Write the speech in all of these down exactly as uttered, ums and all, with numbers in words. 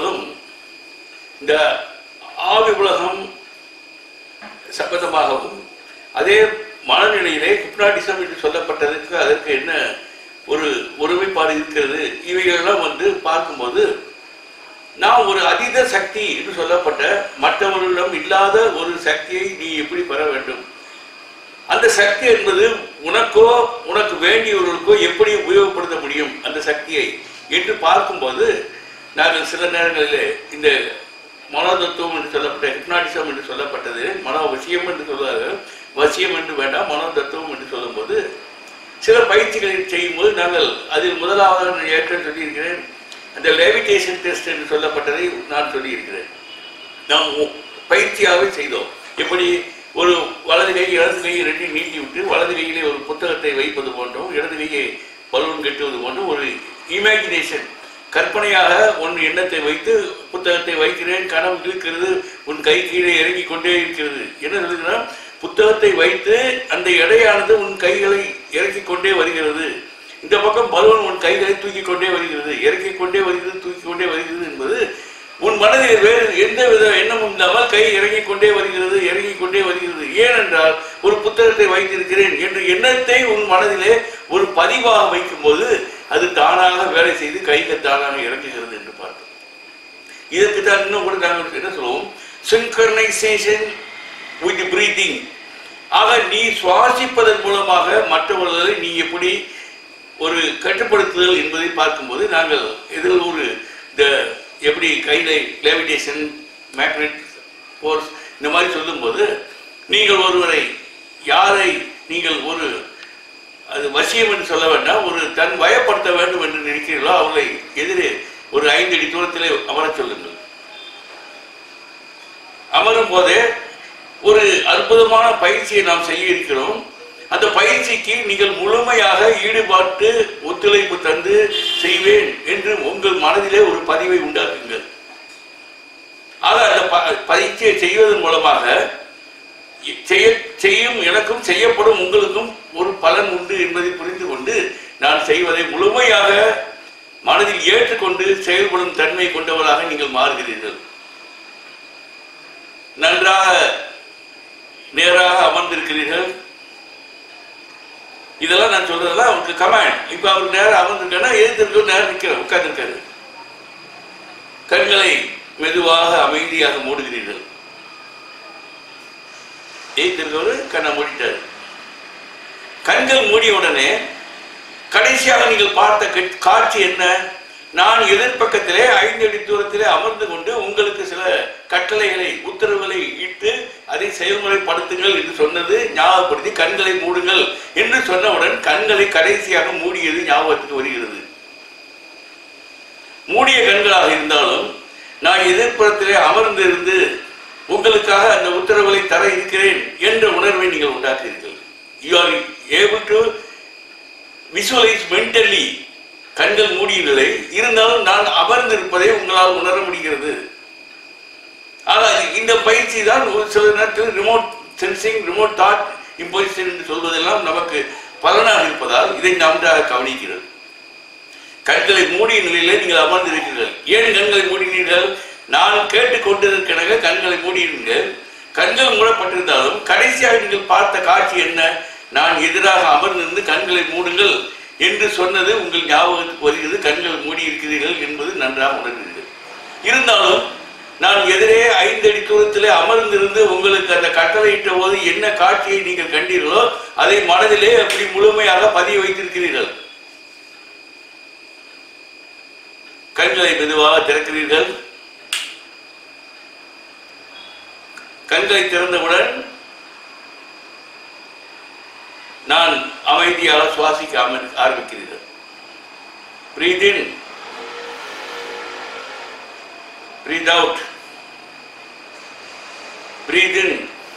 முழுவதும் இந்த ஆவி உலகம் சம்பந்தமாகவும் அதே மனநிலையிலே ஹிப்னாட்டிசம் என்று சொல்லப்பட்டதற்கு அதற்கு என்ன ஒரு ஒருமைப்பாடு இருக்கிறது, இவைகளெல்லாம் வந்து பார்க்கும்போது நான் ஒரு அதீத சக்தி என்று சொல்லப்பட்ட மற்றவர்களிடம் இல்லாத ஒரு சக்தியை நீ எப்படி பெற வேண்டும், அந்த சக்தி என்பது உனக்கோ உனக்கு வேண்டியவர்களுக்கோ எப்படி உபயோகப்படுத்த முடியும் அந்த சக்தியை என்று பார்க்கும்போது நாங்கள் சில நேரங்களில் இந்த மனோதத்துவம் என்று சொல்லப்பட்ட ஹிப்னாட்டிசம் என்று சொல்லப்பட்டது மனோ வசியம் என்று சொல்வார்கள், வசியம் என்று வேண்டாம் மனோதத்துவம் என்று சொல்லும்போது சில பயிற்சிகளை செய்யும்போது நாங்கள் அதில் முதலாவது நான் ஏற்க சொல்லியிருக்கிறேன். அந்த லேவிடேஷன் டெஸ்ட் என்று சொல்லப்பட்டதை நான் சொல்லியிருக்கிறேன். நாம் பயிற்சியாகவே செய்தோம். எப்படி ஒரு வலது கை இடது கையை ரெண்டு நீட்டி விட்டு வலது கையிலே ஒரு புத்தகத்தை வைப்பது போன்றோம், இடது கையை பலூன் கட்டுவது போன்றும் ஒரு இமேஜினேஷன் கற்பனையாக ஒன்று எண்ணத்தை வைத்து புத்தகத்தை வைக்கிறேன், கனவு இருக்கிறது, உன் கை கீழே இறங்கி கொண்டே இருக்கிறது. என்ன சொல்லுகிறான், புத்தகத்தை வைத்து அந்த எடையானது உன் கைகளை இறக்கிக் கொண்டே வருகிறது, இந்த பக்கம் பலூன் உன் கைகளை தூக்கி கொண்டே வருகிறது, இறக்கிக் கொண்டே வருகிறது, தூக்கி கொண்டே வருகிறது என்பது உன் மனதில் வேறு எந்த வித எண்ணமும் இல்லாமல் கை இறங்கிக் கொண்டே வருகிறது இறங்கிக் கொண்டே வருகிறது. ஏனென்றால் ஒரு புத்தகத்தை வைத்திருக்கிறேன் என்ற எண்ணத்தை உன் மனதிலே ஒரு பதிவாக வைக்கும் போது அது தானாக வேலை செய்து கைகள் தானாக இறங்குகிறது என்று பார்த்தோம். இதற்கு தான் இன்னும் கூட நாங்கள் என்ன சொல்லுவோம், சிங்க்ரனைசேஷன் வித் பிரீத்திங். ஆக நீ சுவாசிப்பதன் மூலமாக மற்றவர்களை நீ எப்படி ஒரு கட்டுப்படுத்துதல் என்பதை பார்க்கும்போது நாங்கள் இதில் ஒரு இந்த எப்படி கையில கிராவிடேஷன் மேக்னெட் ஃபோர்ஸ் இந்த மாதிரி சொல்லும்போது நீங்கள் ஒருவரை யாரை நீங்கள் ஒரு அது வசியம் என்று சொல்ல வேண்டாம், ஒரு தன் வயப்படுத்த வேண்டும் என்று நினைக்கிறீர்களோ அவர்களை எதிரே ஒரு ஐந்து அடி தூரத்திலே அமர சொல்லுங்கள். அமரும் போதே ஒரு அற்புதமான பயிற்சியை நாம் செய்ய இருக்கிறோம். அந்த பயிற்சிக்கு நீங்கள் முழுமையாக ஈடுபாட்டு ஒத்துழைப்பு தந்து செய்வேன் என்று உங்கள் மனதிலே ஒரு பதிவை உண்டாக்குங்கள். ஆக அந்த பயிற்சியை செய்வதன் மூலமாக செய்யும் எனக்கும் செய்யப்படும் உங்களுக்கும் ஒரு பலன் உண்டு என்பதை புரிந்து கொண்டு நான் செய்வதை முழுமையாக மனதில் ஏற்றுக்கொண்டு செயல்படும் தன்மை கொண்டவர்களாக நீங்கள் மாறுகிறீர்கள். நன்றாக நேராக அமர்ந்திருக்கிறீர்கள். இதெல்லாம் நான் சொல்றதெல்லாம் அவருக்கு கமாண்ட். இப்ப அவருக்கு நேரம் அமர்ந்திருக்கா எழுந்திருக்க நேரம் நிற்கிற உட்கார்ந்துருக்காரு. கண்களை மெதுவாக அமைதியாக மூடுகிறீர்கள். எழுந்திருக்கவர் கண்ணை மூடிட்டார். கண்கள் மூடிய உடனே கடைசியாக நீங்கள் பார்த்த காட்சி என்ன, நான் எதிர்பக்கத்திலே ஐந்து அடி தூரத்திலே அமர்ந்து கொண்டு உங்களுக்கு சில கட்டளைகளை உத்தரவுகளை இட்டு அதை செயல்முறைப்படுத்துங்கள் என்று சொன்னது ஞாபகப்படுத்தி கண்களை மூடுங்கள் என்று சொன்னவுடன் கண்களை கடைசியாக மூடியது ஞாபகத்துக்கு வருகிறது. மூடிய கண்களாக இருந்தாலும் நான் எதிர்ப்புறத்திலே அமர்ந்திருந்து உங்களுக்காக அந்த உத்தரவுகளை தர இருக்கிறேன் என்ற உணர்வை நீங்கள் உண்டாக்குகிறீர்கள். You are able to visualise mentally. கண்கள் மூடிய நிலை இருந்தாலும் நான் அமர்ந்திருப்பதை உங்களால் உணர முடிகிறது. ஆனால் இந்த பயிற்சி தான் ஒரு சில நேரத்தில் remote sensing, remote thought imposition என்று சொல்வதெல்லாம் நமக்கு பலனாக இருப்பதால் இதை நன்றாக கவனிக்கிறது. கண்களை மூடிய நிலையிலே நீங்கள் அமர்ந்திருக்கிறீர்கள். ஏன் கண்களை மூடினீர்கள்? நான் கேட்டுக்கொண்டிருக்கிற கண்களை மூடினீர்கள். கண்கள் மூடப்பட்டிருந்தாலும் கடைசியாக நீங்கள் பார்த்த காட்சி என்ன, நான் எதிராக அமர்ந்திருந்து கண்களை மூடுங்கள் என்று சொன்னது உங்கள் ஞாபகத்துக்கு வருகிறது. கண்கள் மூடி இருக்கிறீர்கள் என்பது நன்றாக உணர்கிறீர்கள். இருந்தாலும் நான் எதிரே ஐந்து அடி தூரத்திலே அமர்ந்திருந்து உங்களுக்கு அந்த கட்டளையிட்ட போது என்ன காட்சியை நீங்கள் கண்டீர்களோ அதை மனதிலே அப்படி முழுமையாக பதிய வைத்திருக்கிறீர்கள். கண்களை மெதுவாக திறக்கிறீர்கள். கண்களை திறந்தவுடன் நான் அமைதியாக சுவாசிக்க ஆரம்பிக்கிறீர்கள். Breathe in, breathe out, breathe in,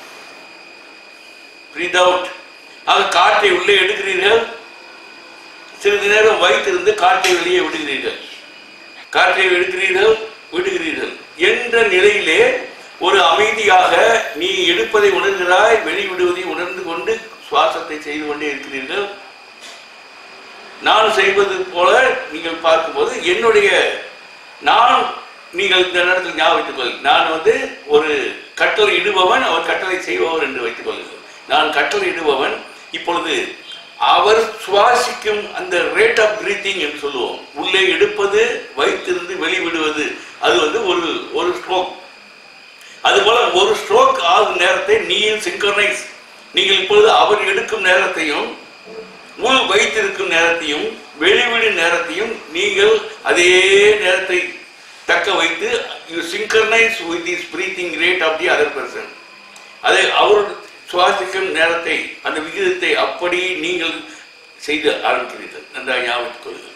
breathe out. ஆக காற்றை உள்ளே எடுக்கிறீர்கள். சிறிது நேரம் வைத்திருந்து காற்றை வெளியே விடுகிறீர்கள். காற்றை எடுக்கிறீர்கள், விடுகிறீர்கள் என்ற நிலையிலே ஒரு அமைதியாக நீ எடுப்பதை உணர்கிறாய், வெளிவிடுவதை உணர்ந்து கொண்டு சுவாசத்தை செய்து கொண்டே இருக்கிறீர்கள். நான் செய்வது போல நீங்கள் பார்க்கும்போது என்னுடைய நான் நீங்கள் இந்த நேரத்தில் ஞாபகம் வைத்துக் கொள்ளுங்கள், நான் வந்து ஒரு கட்டளை இடுபவன், அவர் கட்டளை செய்பவர் என்று வைத்துக் கொள்ளுங்கள். நான் கட்டளை இடுபவன். இப்பொழுது அவர் சுவாசிக்கும் அந்த ரேட் ஆஃப் பிரீத்திங் என்று சொல்லுவோம், உள்ளே எடுப்பது வைத்திருந்து வெளிவிடுவது, அது வந்து ஒரு ஒரு ஸ்ட்ரோக். அதுபோல ஒரு ஸ்ட்ரோக் ஆகும் நேரத்தை நீயும் சிங்க்ரனைஸ். நீங்கள் இப்பொழுது அவர் எடுக்கும் நேரத்தையும் உள் வைத்திருக்கும் நேரத்தையும் வெளிவிடும் நேரத்தையும் நீங்கள் அதே நேரத்தை தக்க வைத்து you synchronise with this breathing rate of the other person. அதை அவர் சுவாசிக்கும் நேரத்தை அந்த விகிதத்தை அப்படி நீங்கள் செய்து ஆரம்பிக்கிறீர்கள். நன்றாக ஞாபகத்துக் கொள்ளுங்கள்.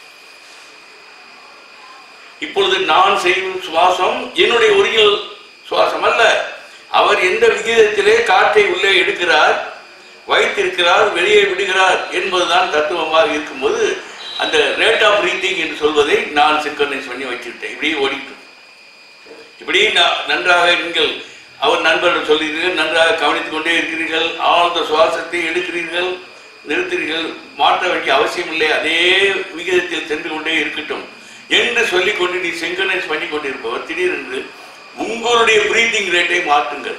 இப்பொழுது நான் செய்யும் சுவாசம் என்னுடைய ஒரிஜினல் சுவாசம் அல்ல. அவர் எந்த விகிதத்திலே காற்றை உள்ளே எடுக்கிறார், வைத்திருக்கிறார், வெளியே விடுகிறார் என்பதுதான் தத்துவமாக இருக்கும்போது அந்த ரேட் ஆஃப் பிரீத்திங் என்று சொல்வதை நான் சிங்க்ரனைஸ் பண்ணி வச்சுட்டேன். இப்படியே ஓடிட்டு இப்படி நன்றாக நீங்கள் அவர் நண்பர்கள் சொல்கிறீர்கள், நன்றாக கவனித்துக் கொண்டே இருக்கிறீர்கள், ஆழ்ந்த சுவாசத்தை எடுக்கிறீர்கள், நிறுத்துகிறீர்கள், மாற்ற வேண்டிய அவசியம் இல்லை, அதே விகிதத்தில் சென்று கொண்டே இருக்கட்டும் என்று சொல்லிக்கொண்டு நீ சிங்க்ரனைஸ் பண்ணி கொண்டிருப்பவர் திடீரென்று உங்களுடைய பிரீத்திங் ரேட்டை மாற்றுங்கள்.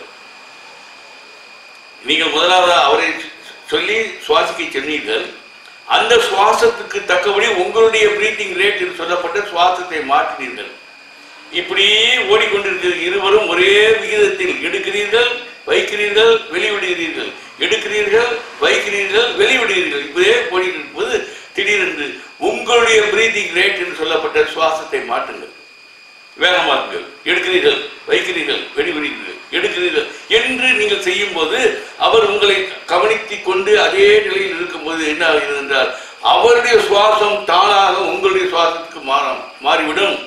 நீங்கள் முதலாவது அவரை சொல்லி சுவாசிக்க சொன்னீர்கள், அந்த சுவாசத்துக்கு தக்கபடி உங்களுடைய பிரீத்திங் ரேட் என்று சொல்லப்பட்ட சுவாசத்தை மாற்றினீர்கள். இப்படி ஓடிக்கொண்டிருக்கிற இருவரும் ஒரே விகிதத்தில் எடுக்கிறீர்கள், வைக்கிறீர்கள், வெளிவிடுகிறீர்கள், எடுக்கிறீர்கள், வைக்கிறீர்கள், வெளிவிடுகிறீர்கள். இப்படியே ஓடிக்கொண்டிருப்பது திடீரென்று உங்களுடைய பிரீத்திங் ரேட் என்று சொல்லப்பட்ட சுவாசத்தை மாற்றுங்கள், வேகமாக்குங்கள். எடுக்கிறீர்கள், வைக்கிறீர்கள், வெளிவிடுகிறீர்கள், எடுக்கிறீர்கள் என்று நீங்கள் செய்யும் போது அவர் உங்களை கவனித்துக் கொண்டு அதே நிலையில் இருக்கும்போது என்ன ஆகிறது என்றால் அவருடைய சுவாசம் தானாக உங்களுடைய சுவாசத்துக்கு மாறும் மாறிவிடும்.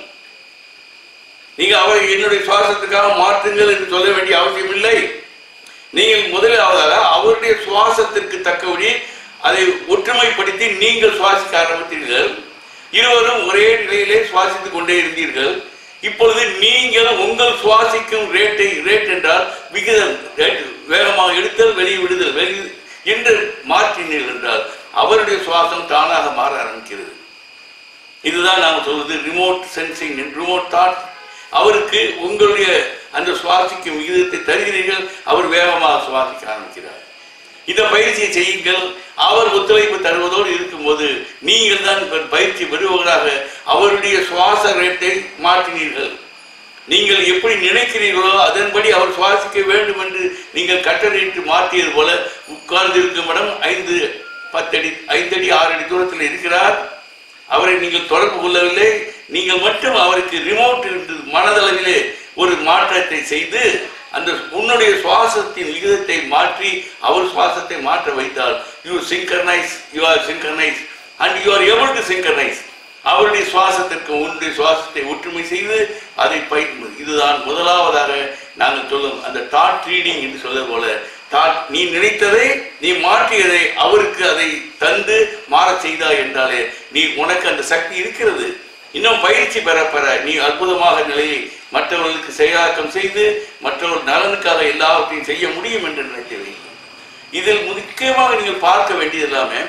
நீங்க அவரை என்னுடைய சுவாசத்துக்காக மாற்றுங்கள் என்று சொல்ல வேண்டிய அவசியம் இல்லை. நீங்கள் முதலாவதாக அவருடைய சுவாசத்திற்கு தக்கபடி அதை ஒற்றுமைப்படுத்தி நீங்கள் சுவாசிக்க ஆரம்பித்தீர்கள். இருவரும் ஒரே நிலையிலே சுவாசித்துக் கொண்டே இருந்தீர்கள். இப்பொழுது நீங்கள் உங்கள் சுவாசிக்கும் ரேட்டை, ரேட் என்றால் விகிதம், வேகமாக எடுத்தல், வெளியே விடுதல், வெளி என்று மாற்றினீர்கள் என்றால் அவருடைய சுவாசம் தானாக மாற ஆரம்பிக்கிறது. இதுதான் நாம் சொல்வது ரிமோட் சென்சிங், ரிமோட் தாட். அவருக்கு உங்களுடைய அந்த சுவாசிக்கும் விகிதத்தை தருகிறீர்கள், அவர் வேகமாக சுவாசிக்க ஆரம்பிக்கிறார். இந்த பயிற்சியை செய்யுங்கள். அவர் ஒத்துழைப்பு தருவதோடு இருக்கும்போது நீங்கள் தான் பயிற்சி பெறுவதாக அவருடைய சுவாச ரேட்டை மாற்றினீர்கள். நீங்கள் எப்படி நினைக்கிறீர்களோ அதன்படி அவர் சுவாசிக்க வேண்டும் என்று நீங்கள் கட்டளையிட்டு மாற்றியது போல உட்கார்ந்து இருக்கும் இடம் ஐந்து பத்தடி ஐந்தடி ஆறு அடி தூரத்தில் இருக்கிறார். அவரை நீங்கள் தொடர்பு கொள்ளவில்லை, நீங்கள் மட்டும் அவருக்கு ரிமோட் என்று மனதளவிலே ஒரு மாற்றத்தை செய்து அந்த உன்னுடைய சுவாசத்தின் விகிதத்தை மாற்றி அவர் சுவாசத்தை மாற்ற வைத்தால் you synchronise, you are synchronise and you are able to synchronise. அவருடைய சுவாசத்திற்கு உன்னுடைய சுவாசத்தை ஒற்றுமை செய்து அதை பயிற்று. இதுதான் முதலாவதாக நாங்கள் சொல்லும் அந்த தாட் ரீடிங் என்று சொல்ல போல, தாட் நீ நினைத்ததை நீ மாற்றியதை அவருக்கு அதை தந்து மாற செய்தாய் என்றாலே நீ உனக்கு அந்த சக்தி இருக்கிறது. இன்னும் பயிற்சி பெற பெற நீ அற்புதமாக நிலையை மற்றவர்களுக்கு செயலாக்கம் செய்து மற்றவர்கள் நலனுக்காக எல்லாவற்றையும் செய்ய முடியும் என்று நினைக்கிறீர்கள். இதில் முக்கியமாக நீங்கள் பார்க்க வேண்டியது எல்லாமே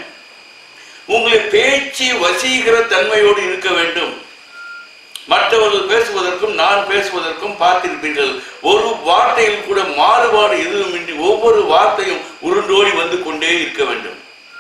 உங்களை பேச்சு வசீகர தன்மையோடு இருக்க வேண்டும். மற்றவர்கள் பேசுவதற்கும் நான் பேசுவதற்கும் பார்த்திருப்பீர்கள், ஒரு வார்த்தையில் கூட மாறுபாடு எதுவுமின்றி ஒவ்வொரு வார்த்தையும் உருண்டோடி வந்து கொண்டே இருக்க வேண்டும்.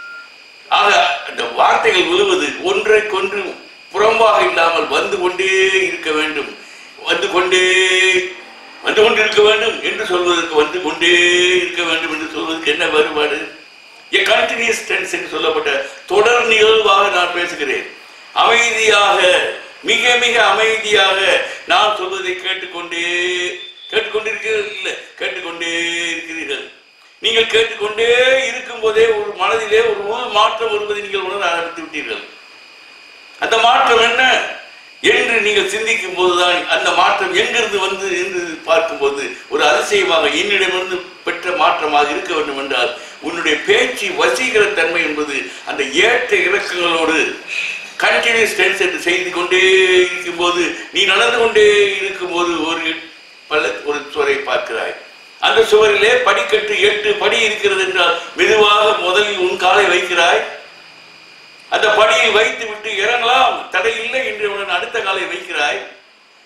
ஆக அந்த வார்த்தைகள் விழுவது ஒன்றைக்கொன்று புறம்பாக இல்லாமல் வந்து கொண்டே இருக்க வேண்டும். வந்து கொண்டே வந்து கொண்டு இருக்க வேண்டும் என்று சொல்வதற்கு வந்து கொண்டே இருக்க வேண்டும் என்று சொல்வதற்கு என்ன வேறுபாடு? எ கண்டினியூஸ் டென்ஸ் என்று சொல்லப்பட்ட தொடர் நிகழ்வாக நான் பேசுகிறேன். அமைதியாக, மிக மிக அமைதியாக நான் சொல்வதை கேட்டுக்கொண்டே கேட்டுக்கொண்டிருக்கிறீர்கள் இல்லை கேட்டுக்கொண்டே இருக்கிறீர்கள். நீங்கள் கேட்டுக்கொண்டே இருக்கும் போதே ஒரு மனதிலே ஒரு உள் மாற்றம் வருவதை நீங்கள் உணர ஆரம்பித்து விட்டீர்கள். அந்த மாற்றம் என்ன என்று நீங்கள் சிந்திக்கும் போதுதான் அந்த மாற்றம் எங்கிருந்து வந்து என்று பார்க்கும்போது ஒரு அதிசயமாக என்னிடமிருந்து பெற்ற மாற்றமாக இருக்க வேண்டும் என்றால் உன்னுடைய பேச்சு வசீகர தன்மை என்பது அந்த ஏற்ற இறக்கங்களோடு கண்டினியூஸ் டென்ஸ் என்று செய்து கொண்டே இருக்கும் போது நீ நடந்து கொண்டே இருக்கும் போது ஒரு பல ஒரு சுவரை பார்க்கிறாய். அந்த சுவரிலே படிக்கட்டு எட்டு படி இருக்கிறது என்றால் மெதுவாக முதலில் உன் காலை வைக்கிறாய். அந்த படியை வைத்து விட்டு இறங்கலாம், தடை இல்லை என்று அடுத்த காலை வைக்கிறாய்.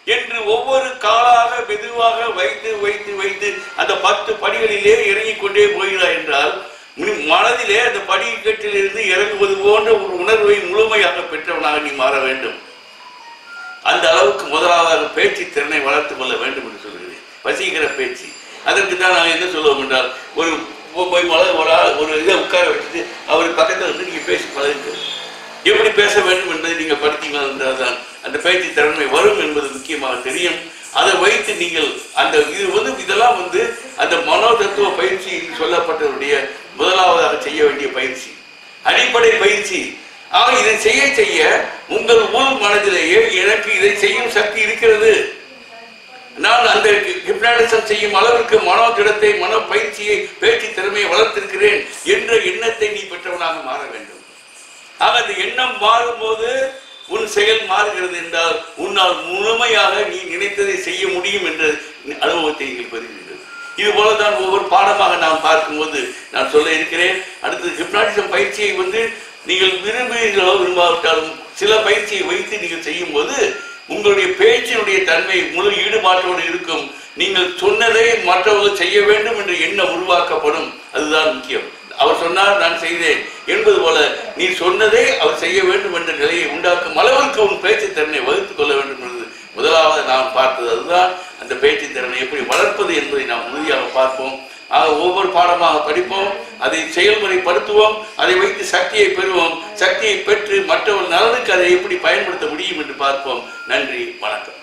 என்று ஒவ்வொரு காலாக மெதுவாக வைத்து வைத்து வைத்து அந்த பத்து படிகளிலே இறங்கிக் கொண்டே போகிறார் என்றால் மனதிலே அந்த படிக்கட்டிலிருந்து இறங்குவது போன்ற ஒரு உணர்வை முழுமையாக பெற்றவனாக நீ மாற வேண்டும். அந்த அளவுக்கு முதலாவது பேச்சு திறனை வளர்த்துக் கொள்ள வேண்டும் என்று சொல்கிறேன். வசீகர பேச்சு. அதற்கு தான் நாங்கள் என்ன சொல்லுவோம் என்றால், ஒரு போய் மலர் ஒரு ஒரு இதை உட்கார வச்சுட்டு அவர் பக்கத்தில் வந்து நீங்கள் பேசி பழகுங்க. எப்படி பேச வேண்டும் என்பதை நீங்கள் படித்தீங்களா என்றால் தான் அந்த பேச்சு திறமை வரும் என்பது முக்கியமாக தெரியும். அதை வைத்து நீங்கள் அந்த இது வந்து இதெல்லாம் வந்து அந்த மனோ தத்துவ பயிற்சி சொல்லப்பட்டவருடைய முதலாவதாக செய்ய வேண்டிய பயிற்சி, அடிப்படை பயிற்சி. ஆக இதை செய்ய செய்ய உங்கள் உள் மனதிலேயே எனக்கு இதை செய்யும் சக்தி இருக்கிறது, நான் அந்த ஹிப்னாட்டிசம் செய்யும் அளவிற்கு மனோ திடத்தை மனோ பயிற்சியை பேச்சு திறமையை வளர்த்திருக்கிறேன் என்ற எண்ணத்தை நீ பெற்றவனாக மாற வேண்டும். ஆக அந்த எண்ணம் மாறும்போது உன் செயல் மாறுகிறது என்றால் உன்னால் முழுமையாக நீ நினைத்ததை செய்ய முடியும் என்ற அனுபவத்தை நீங்கள் பெறுகிறீர்கள். இது போலதான் ஒவ்வொரு பாடமாக நாம் பார்க்கும்போது நான் சொல்ல இருக்கிறேன். அடுத்தது ஹிப்னாட்டிசம் பயிற்சியை வந்து நீங்கள் விரும்புகிறீர்களோ விரும்பாவிட்டாலும் சில பயிற்சியை வைத்து நீங்கள் செய்யும் போது உங்களுடைய பேச்சினுடைய தன்மை முழு ஈடுபாட்டோடு இருக்கும். நீங்கள் சொன்னதை மற்றவர்கள் செய்ய வேண்டும் என்ற எண்ணம் உருவாக்கப்படும். அதுதான் முக்கியம். அவர் சொன்னார் நான் செய்தேன் என்பது போல நீ சொன்னதை அவர் செய்ய வேண்டும் என்ற நிலையை உண்டாக்கும் அளவிற்கு உன் பேச்சு திறனை வகுத்துக் கொள்ள வேண்டும் என்பது முதலாவது நாம் பார்த்தது. அதுதான் அந்த பேச்சு திறனை எப்படி வளர்ப்பது என்பதை நாம் உறுதியாக பார்ப்போம். ஆக ஒவ்வொரு பாடமாக படிப்போம், அதை செயல்முறைப்படுத்துவோம், அதை வைத்து சக்தியை பெறுவோம். சக்தியை பெற்று மற்றவர் நலனுக்கு அதை எப்படி பயன்படுத்த முடியும் என்று பார்ப்போம். நன்றி, வணக்கம்.